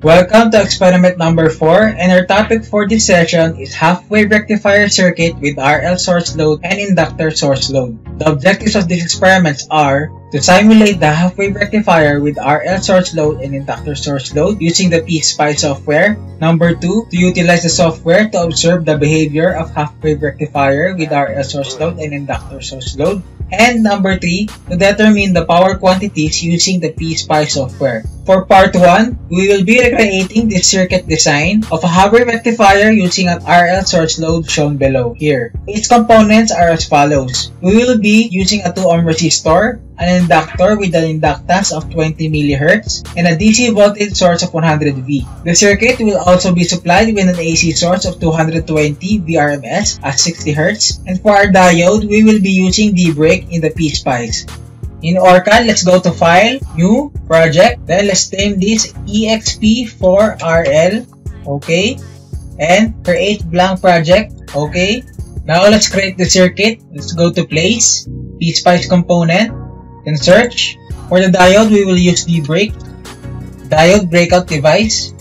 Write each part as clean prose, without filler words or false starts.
Welcome to experiment number 4, and our topic for this session is half-wave rectifier circuit with RL source load and inductor source load. The objectives of these experiments are to simulate the half-wave rectifier with RL source load and inductor source load using the PSpice software. Number 2, to utilize the software to observe the behavior of half-wave rectifier with RL source load and inductor source load. And number 3, to determine the power quantities using the PSpice software. For part 1, we will be recreating the circuit design of a half-wave rectifier using an RL source load shown below here. Its components are as follows. We will be using a 2 ohm resistor, an inductor with an inductance of 20 mHz, and a DC voltage source of 100V. The circuit will also be supplied with an AC source of 220 VRMS at 60 Hz, and for our diode, we will be using dBreak in the PSpice. In ORCAD, let's go to File, New, Project, then let's name this EXP4RL, okay, and create blank project, okay. Now let's create the circuit. Let's go to Place, PSpice component, then search. For the diode, we will use dBreak, diode breakout device.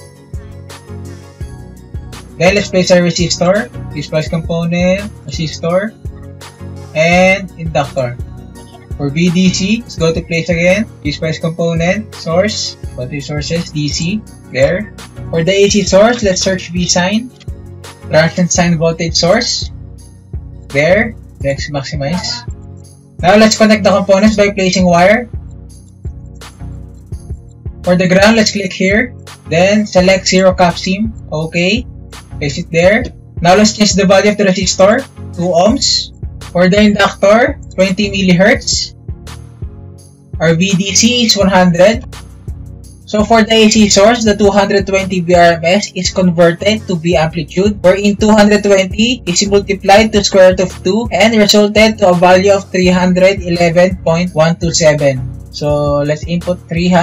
Then let's place our resistor, PSpice component, resistor, and inductor. For VDC, let's go to place again, PSpice component, source, voltage sources, DC, there. For the AC source, let's search VSign, transient sine voltage source, there, next maximize. Now let's connect the components by placing wire. For the ground, let's click here, then select 0 capsim, okay, place it there. Now let's change the value of the resistor, 2 ohms. For the inductor, 20 mHz. Our VDC is 100. So for the AC source, the 220 VRMS is converted to V amplitude, wherein 220 is multiplied to square root of 2 and resulted to a value of 311.127. So let's input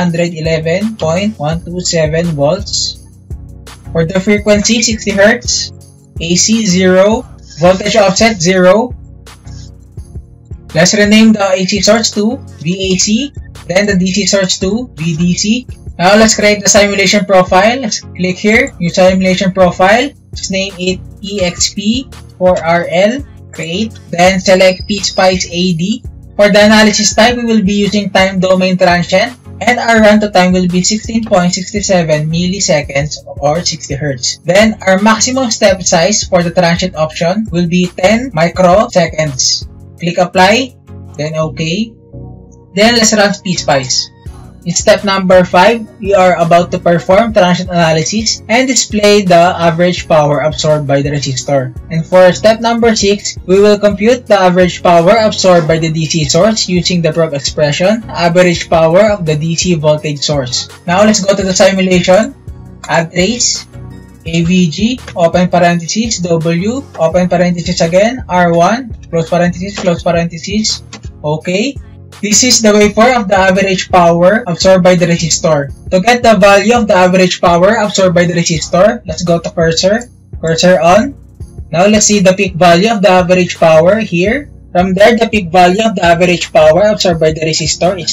311.127 volts. For the frequency, 60 Hz. AC 0. Voltage offset 0. Let's rename the AC source to VAC, then the DC source to VDC. Now let's create the simulation profile. Let's click here, new simulation profile. Let's name it EXP4RL, create, then select PSpice AD. For the analysis type, we will be using time domain transient, and our run to time will be 16.67 milliseconds or 60 Hz. Then our maximum step size for the transient option will be 10 microseconds. Click apply, then OK. Then let's run PSpice. In step number 5, we are about to perform transient analysis and display the average power absorbed by the resistor. And for step number 6, we will compute the average power absorbed by the DC source using the probe expression, average power of the DC voltage source. Now let's go to the simulation. Add trace, AVG, open parenthesis, W, open parenthesis again, R1, close parenthesis, OK. This is the waveform of the average power absorbed by the resistor. To get the value of the average power absorbed by the resistor, let's go to cursor on. Now let's see the peak value of the average power here. From there, the peak value of the average power absorbed by the resistor is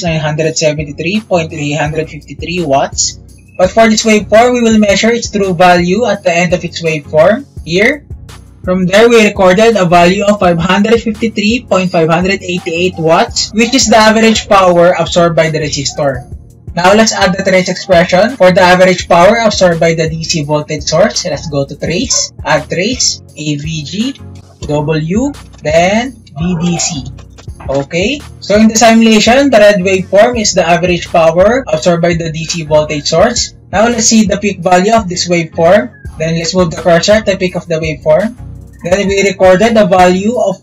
973.353 watts. But for this waveform, we will measure its true value at the end of its waveform, here. From there, we recorded a value of 553.588 watts, which is the average power absorbed by the resistor. Now, let's add the trace expression for the average power absorbed by the DC voltage source. Let's go to trace, add trace, AVG, W, then VDC. Okay, so in the simulation, the red waveform is the average power absorbed by the DC voltage source. Now let's see the peak value of this waveform. Then let's move the cursor to the peak of the waveform. Then we recorded a value of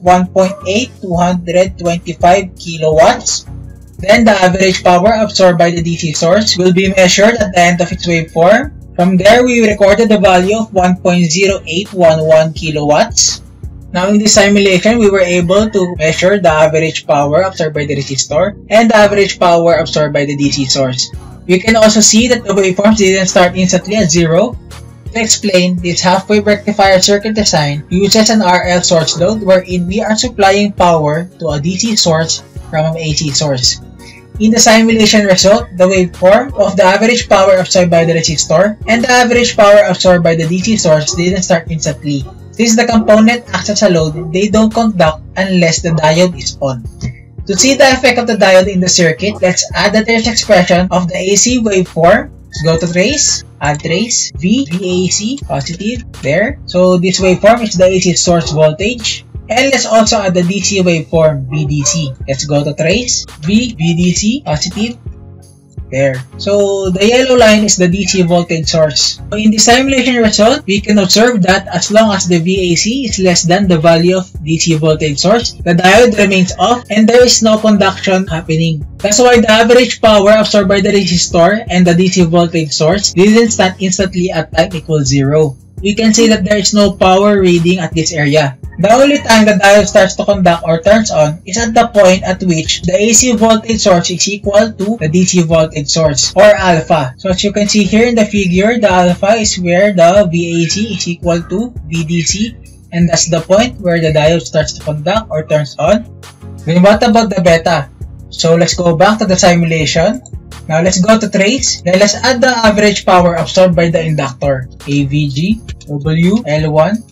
1.8225 kilowatts. Then the average power absorbed by the DC source will be measured at the end of its waveform. From there, we recorded a value of 1.0811 kilowatts. Now in this simulation, we were able to measure the average power absorbed by the resistor and the average power absorbed by the DC source. We can also see that the waveforms didn't start instantly at 0. To explain, this half-wave rectifier circuit design uses an RL source load wherein we are supplying power to a DC source from an AC source. In the simulation result, the waveform of the average power absorbed by the resistor and the average power absorbed by the DC source didn't start instantly. Since the component acts as a load, they don't conduct unless the diode is on. To see the effect of the diode in the circuit, let's add the trace expression of the AC waveform. Let's go to trace, add trace, VAC, positive, there. So this waveform is the AC source voltage. And let's also add the DC waveform, VDC. Let's go to trace, VDC, positive, there. So the yellow line is the DC voltage source. So in the simulation result, we can observe that as long as the VAC is less than the value of DC voltage source, the diode remains off and there is no conduction happening. That's why the average power absorbed by the resistor and the DC voltage source didn't start instantly at time equals 0. We can say that there is no power reading at this area. The only time the diode starts to conduct or turns on is at the point at which the AC voltage source is equal to the DC voltage source, or alpha. So as you can see here in the figure, the alpha is where the VAC is equal to VDC, and that's the point where the diode starts to conduct or turns on. Then what about the beta? So let's go back to the simulation. Now let's go to trace. Then let's add the average power absorbed by the inductor, AVG, W, L1.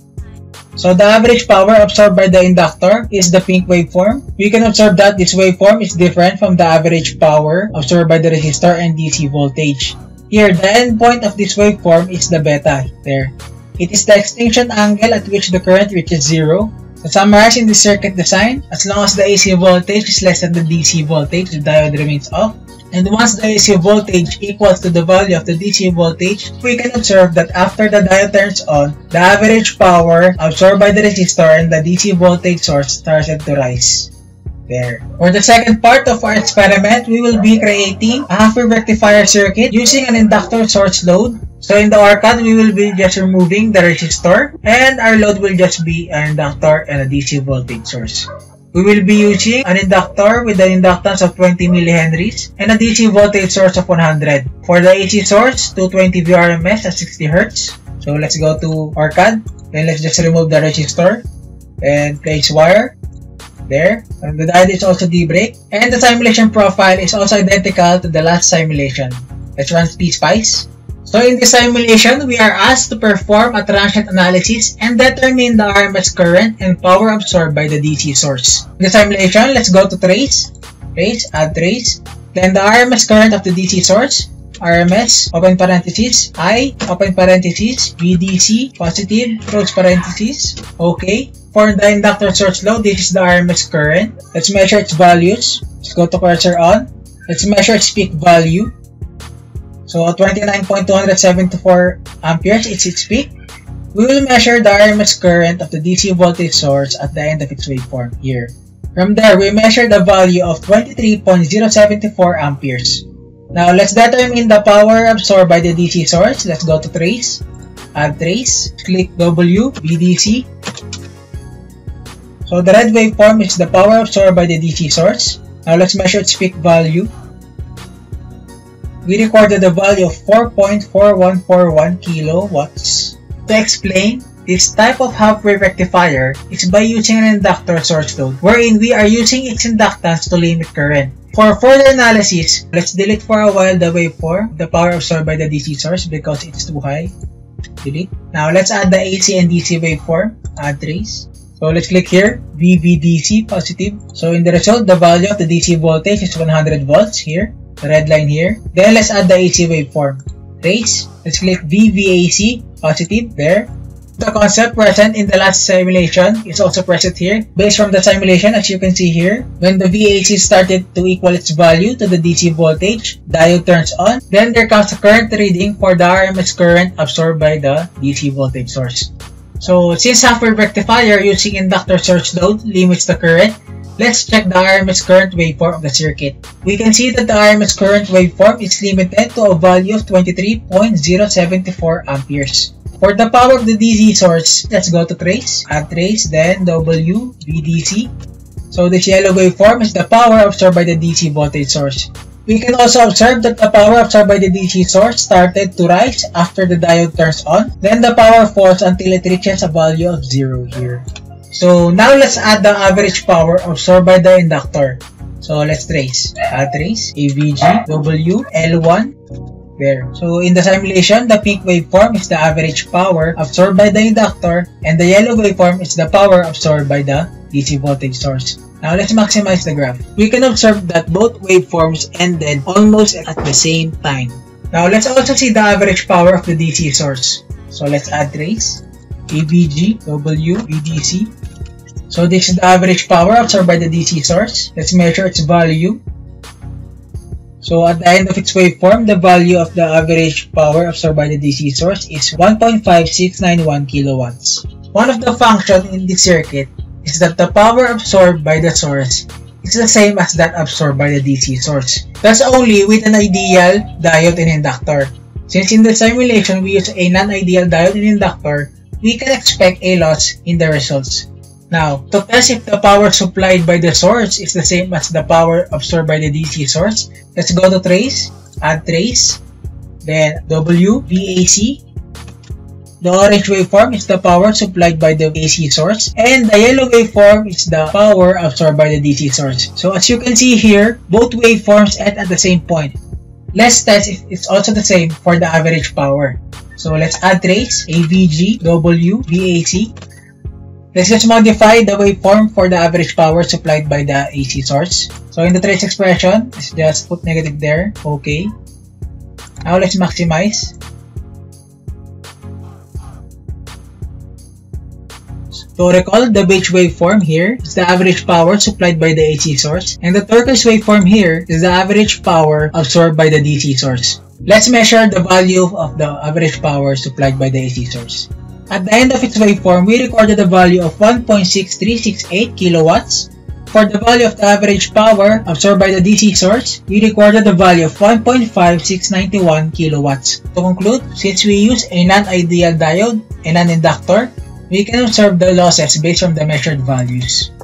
So the average power absorbed by the inductor is the pink waveform. We can observe that this waveform is different from the average power absorbed by the resistor and DC voltage. Here, the endpoint of this waveform is the beta, there. It is the extinction angle at which the current reaches 0. To summarize in the circuit design, as long as the AC voltage is less than the DC voltage, the diode remains off. And once the AC voltage equals to the value of the DC voltage, we can observe that after the diode turns on, the average power absorbed by the resistor and the DC voltage source started to rise. There. For the second part of our experiment, we will be creating a half-wave rectifier circuit using an inductor source load. So in the ORCAD, we will be just removing the resistor and our load will just be an inductor and a DC voltage source. We will be using an inductor with an inductance of 20 millihenries and a DC voltage source of 100. For the AC source, 220 VRMS at 60 Hz. So let's go to ORCAD. Then let's just remove the resistor and place wire. There. And the diode is also debrake. And the simulation profile is also identical to the last simulation. Let's run PSpice. So in this simulation, we are asked to perform a transient analysis and determine the RMS current and power absorbed by the DC source. In the simulation, let's go to trace, add trace, then the RMS current of the DC source, RMS, open parenthesis, I, open parenthesis, VDC, positive, close parenthesis, okay. For the inductor source load, this is the RMS current. Let's measure its values. Let's go to cursor on. Let's measure its peak value. So 29.274 amperes is its peak. We will measure the RMS current of the DC voltage source at the end of its waveform here. From there, we measure the value of 23.074 amperes. Now let's determine the power absorbed by the DC source. Let's go to trace, add trace, click W, VDC. So the red waveform is the power absorbed by the DC source. Now let's measure its peak value. We recorded a value of 4.4141 kilowatts. To explain, this type of half-wave rectifier is by using an inductor source load, wherein we are using its inductance to limit current. For further analysis, let's delete for a while the waveform, the power absorbed by the DC source because it's too high. Delete. Now let's add the AC and DC waveform, add trace. So let's click here, VVDC positive. So in the result, the value of the DC voltage is 100 volts here. The red line here. Then let's add the AC waveform. Trace. Let's click VVAC, positive, there. The concept present in the last simulation is also present here. Based from the simulation, as you can see here, when the VAC started to equal its value to the DC voltage, diode turns on. Then there comes a current reading for the RMS current absorbed by the DC voltage source. So since half-wave rectifier using inductor source load limits the current, let's check the RMS current waveform of the circuit. We can see that the RMS current waveform is limited to a value of 23.074 amperes. For the power of the DC source, let's go to trace, add trace, then W, VDC. So this yellow waveform is the power absorbed by the DC voltage source. We can also observe that the power absorbed by the DC source started to rise after the diode turns on. Then the power falls until it reaches a value of 0 here. So now let's add the average power absorbed by the inductor. So let's trace. Add trace, AVG, W, L1, there. So in the simulation, the pink waveform is the average power absorbed by the inductor, and the yellow waveform is the power absorbed by the DC voltage source. Now let's maximize the graph. We can observe that both waveforms ended almost at the same time. Now let's also see the average power of the DC source. So let's add trace, AVG, W, VDC. So this is the average power absorbed by the DC source. Let's measure its value. So at the end of its waveform, the value of the average power absorbed by the DC source is 1.5691 kilowatts. One of the functions in this circuit is that the power absorbed by the source is the same as that absorbed by the DC source. That's only with an ideal diode and inductor. Since in the simulation we use a non-ideal diode and inductor, we can expect a loss in the results. Now, to test if the power supplied by the source is the same as the power absorbed by the DC source, let's go to trace, add trace, then W, VAC. The orange waveform is the power supplied by the AC source, and the yellow waveform is the power absorbed by the DC source. So as you can see here, both waveforms end at the same point. Let's test if it's also the same for the average power. So let's add trace, AVG, W, VAC. Let's just modify the waveform for the average power supplied by the AC source. So in the trace expression, let's just put negative there. Okay. Now let's maximize. So recall, the beige waveform here is the average power supplied by the AC source, and the turquoise waveform here is the average power absorbed by the DC source. Let's measure the value of the average power supplied by the AC source. At the end of its waveform, we recorded a value of 1.6368 kilowatts. For the value of the average power absorbed by the DC source, we recorded a value of 1.5691 kilowatts. To conclude, since we use a non-ideal diode and an inductor, we can observe the losses based on the measured values.